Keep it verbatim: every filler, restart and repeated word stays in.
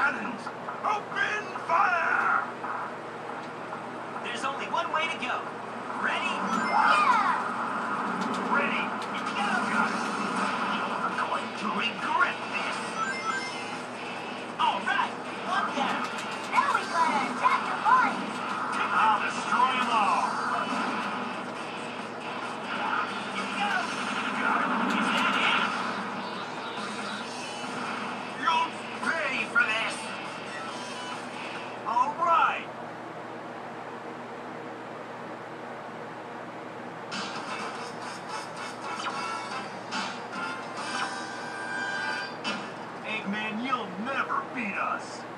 cannons! Open fire! There's only one way to go. Ready? Yeah! Ready? Go! Got it. You're going to regret this. All right, one down. Now we gotta attack the mines! I'll destroy them all. Go! Got it. Is that it? You'll pay for this. All right. Eggman, you'll never beat us.